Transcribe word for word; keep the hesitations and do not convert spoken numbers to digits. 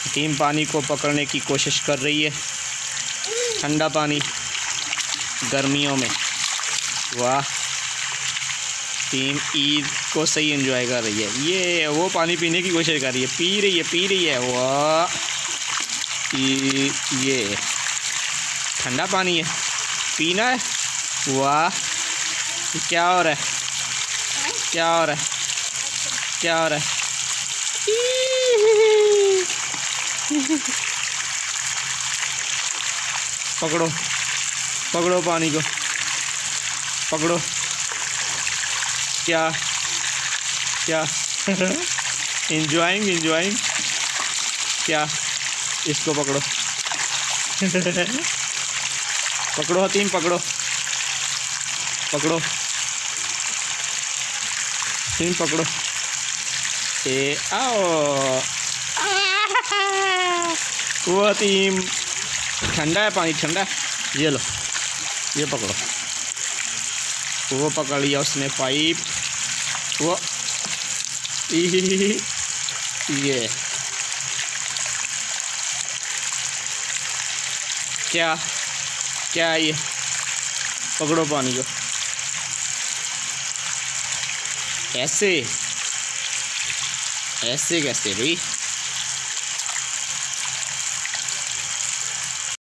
हतीम पानी को पकड़ने की कोशिश कर रही है, ठंडा पानी गर्मियों में। वाह, हतीम ईद को सही एंजॉय कर रही है। ये वो पानी पीने की कोशिश कर रही है, पी रही है पी रही है। वाह, ये ठंडा पानी है, पीना है। वाह, क्या हो रहा है, क्या हो रहा है, क्या हो रहा है? पकड़ो पकड़ो पानी को, पकड़ो। क्या क्या इंजॉइंग इंजॉइंग क्या? इसको पकड़ो पकड़ो हतीम, पकड़ो पकड़ो हतीम, पकड़ो। ए आओ, वो हतीम, ठंडा है पानी, ठंडा है। ये लो, ये पकड़ो। वो पकड़ लिया उसने पाइप। वो ये क्या क्या है? ये पकड़ो पानी को, ऐसे ऐसे कैसे भाई?